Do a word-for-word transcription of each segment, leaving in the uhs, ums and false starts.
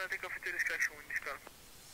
take off to the sky show in this car.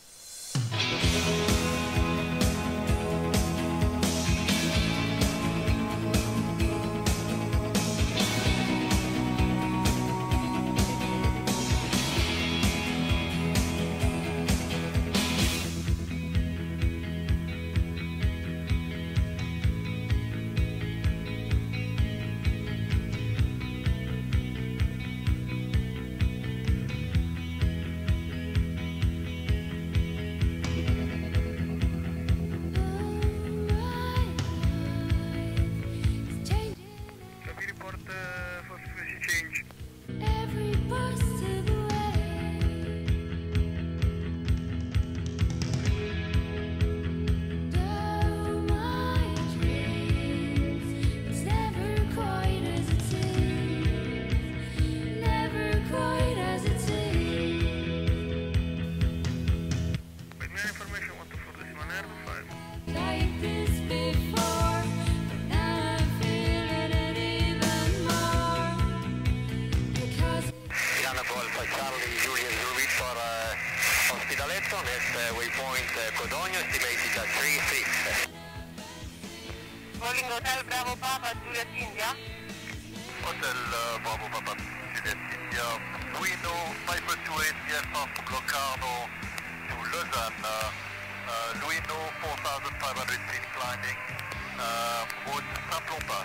Waypoint Codogno, estimated at three six. Calling Hotel Bravo Papa, Juliet India. Hotel uh, Bravo Papa, Juliet India. We know five two eight V F R from Locarno to Lausanne. Uh, uh, Luino four thousand five hundred feet climbing. Uh, route Saint-Plompas.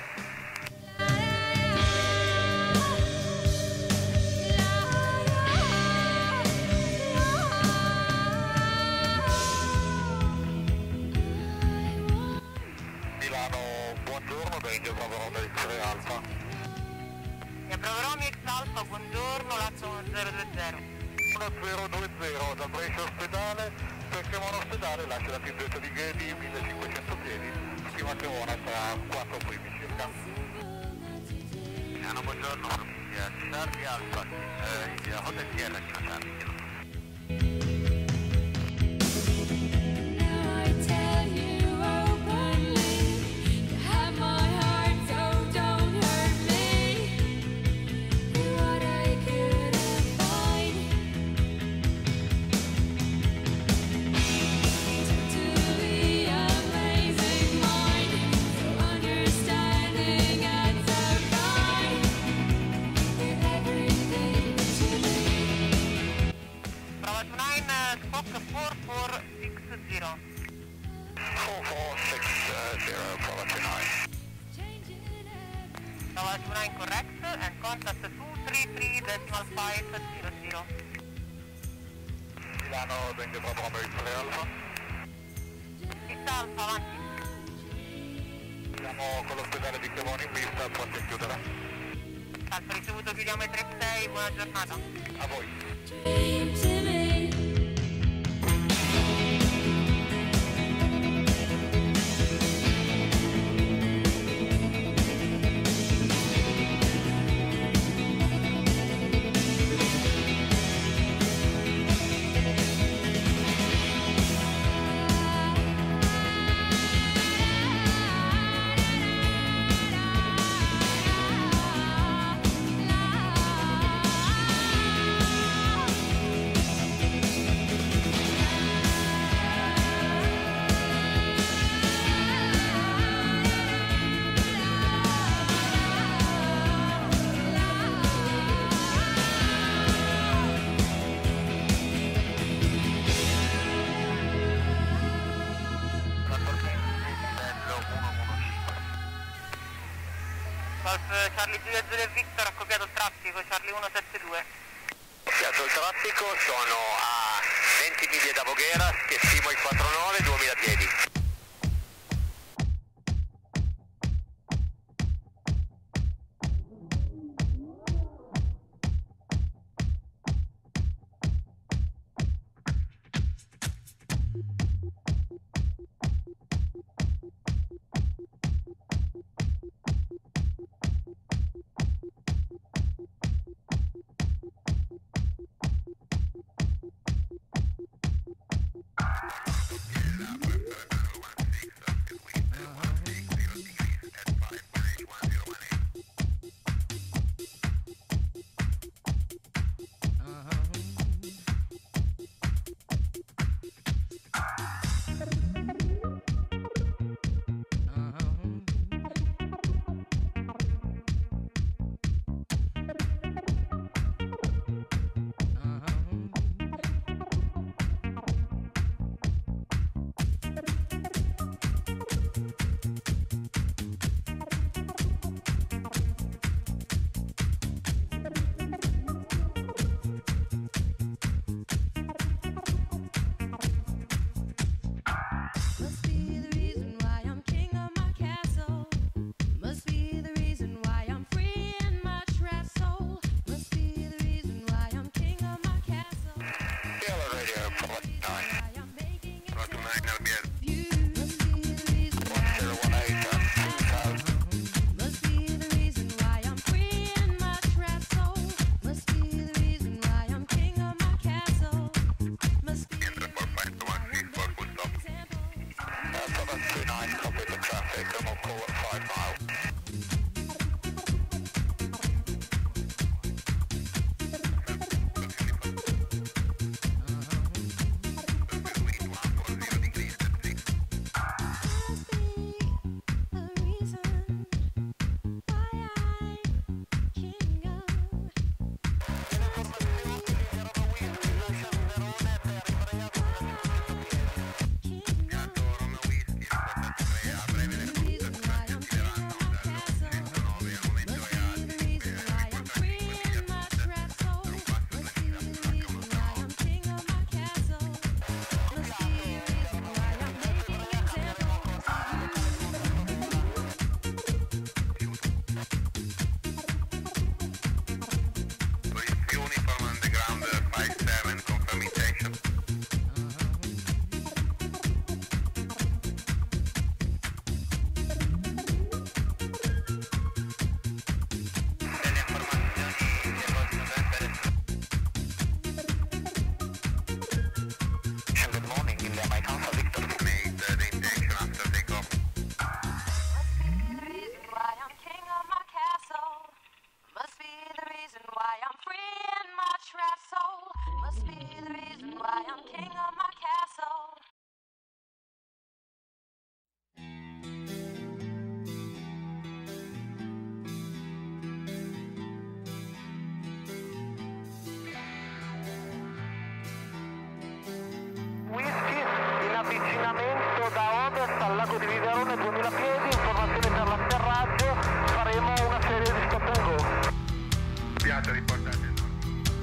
Buongiorno, Danger Bravo Romeo X-Ray Alfa. E Bravo Romeo X Alfa, buongiorno, Lazio uno zero due zero. uno zero due zero, da Brescia ospedale, per Cremona ospedale lascia la pizzetta di Ghedi, millecinquecento piedi, stima Cremona tra quattro primi circa. Milano, buongiorno, famiglia Charlie Alfa, eh, il Hotel Sierra, Charlie. four four six zero. four four six zero, Bravo two nine. Bravo two nine correct, and contact two three three decimal five zero zero. Milano, Danger Bravo Romeo X-Ray Alfa. X Alfa, avanti. Siamo con l'ospedale di Cremona in pista, pronti a chiudere. Alfa ricevuto, chiudiamo i tre sei, buona giornata. A voi. Charlie due zero Victor, accoppiato il traffico, Charlie uno sette due. Accoppiato il traffico, sono a venti miglia da Voghera, che stimo il quarantanove, duemila piedi. Yeah, a piedi, informazioni per l'atterraggio, faremo una serie di stop and go. Piazza riportate il nord.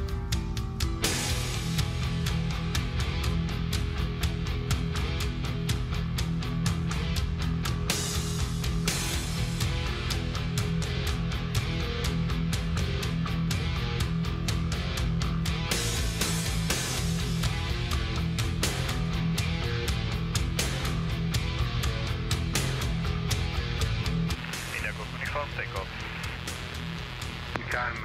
Uniform takeoff. Calm.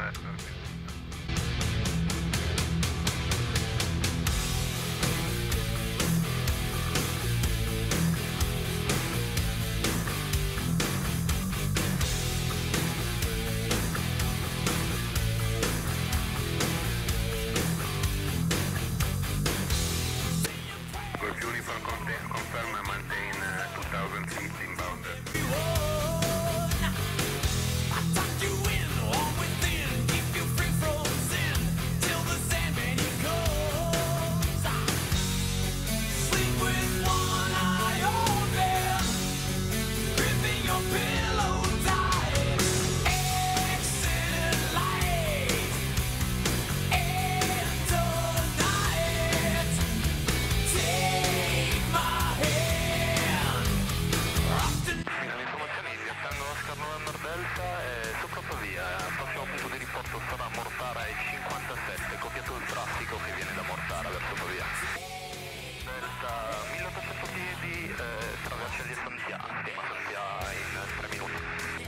Golf Uniform confirm and maintain uh, two thousand feet inbound. Strada Mortara e cinquantasette, copiato il traffico che viene da Mortara verso Pavia. Delta milleottocento piedi, eh, traversa gli Stanziani, ma sia in tre minuti.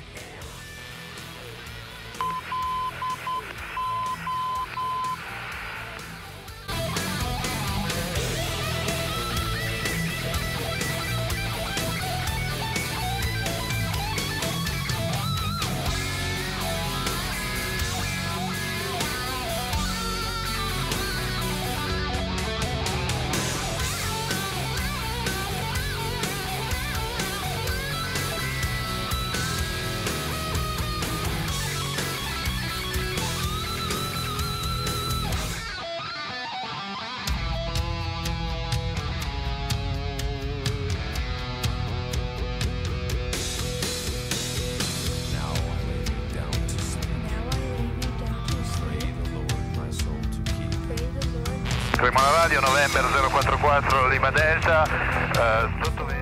Cremona Radio, November zero quattro quattro, Lima Delta, uh, sotto vento.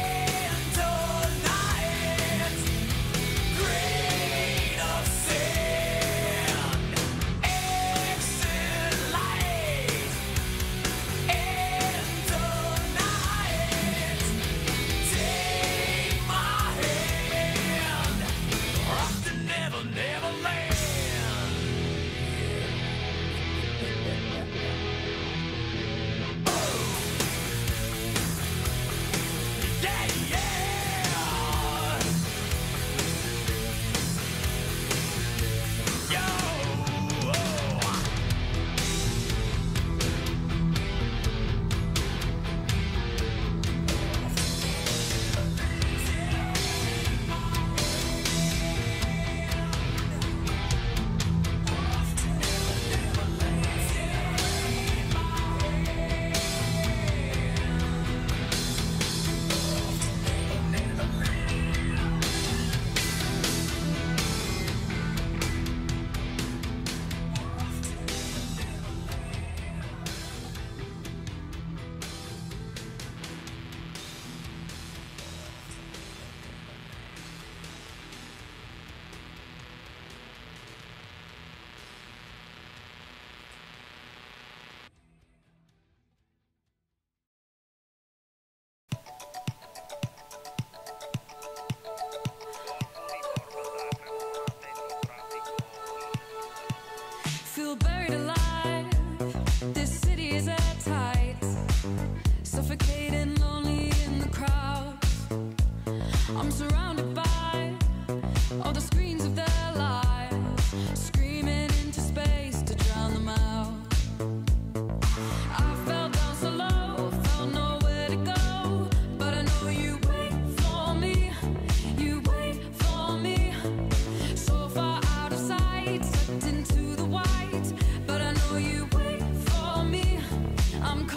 Great of sin.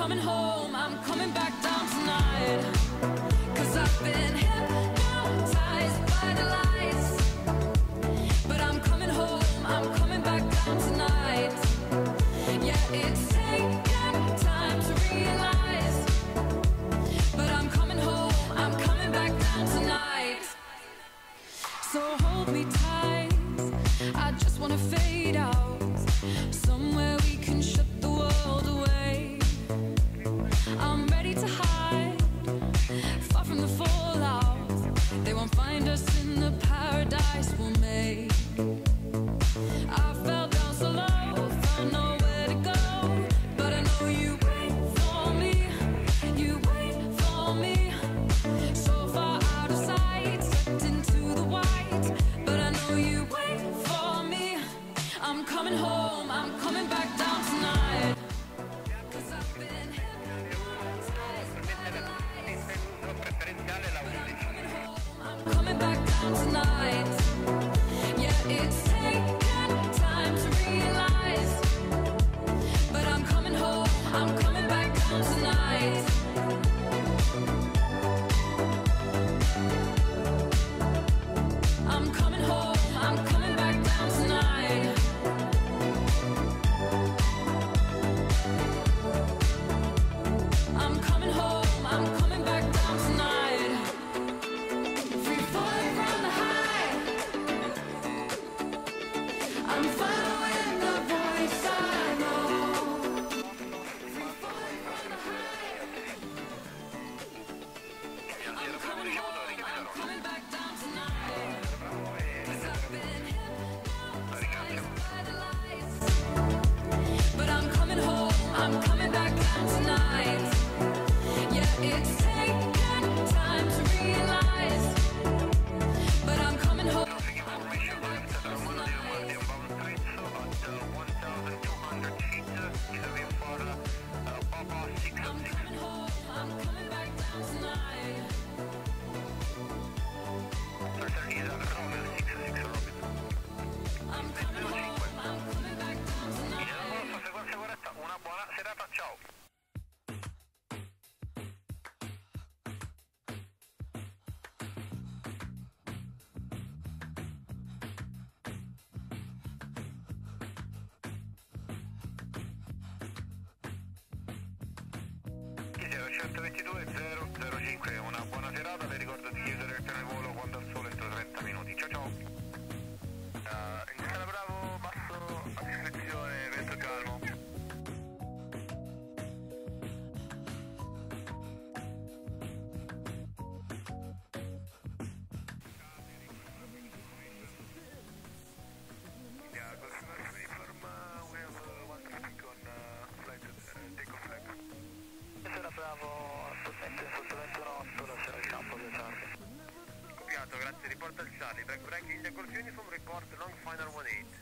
coming home, I'm coming back down tonight. Cause I've been hypnotized by the lights. But I'm coming home, I'm coming back down tonight. Yeah, it's taken time to realize. But I'm coming home, I'm coming back down tonight. So hold me tight, I just wanna fade out. Somewhere we can shut the world away. I'm ready to hide, far from the fallout. They won't find us in the paradise we'll make. I fell down so low, found nowhere to go. But I know you wait for me, you wait for me. So far out of sight, stepped into the white. But I know you wait for me. I'm coming home, I'm coming back down tonight. Cause I've been hypnotized by the lights. I'm coming back down tonight. Yeah, it's taken time to realize. But I'm coming home, I'm coming back down tonight. I'm coming home, I'm coming back down tonight. I'm coming home, I'm coming back down tonight. Free falling from the high. I'm following the voice I know. Free falling from the high. I'm coming home, I'm coming back down tonight. Cause I've been hypnotized by the lights. But I'm coming home, I'm coming back down tonight. Yeah, it's taken time to realize. But I'm coming home, I'm coming back down tonight. I'm coming home, I'm coming back down tonight. I'm coming home, I'm coming back down tonight. Sequenza corretta, una buona serata, ciao. centoventidue zero zero cinque, una buona serata, le ricordo di chiudere il piano di volo quando al sole entro trenta minuti. Ciao ciao. Uh, in scala Bravo, basso a discrezione, vento calmo. Yeah, customer uniform, uh, we have uh, one traffic on uh, flight uh, takeoff flag. Sera Bravo, assolutamente assolutamente otto, lasciare il campo due Charlie. Copiato, grazie, riporta il Charlie. Back break India Golf Uniform, report long final one eight.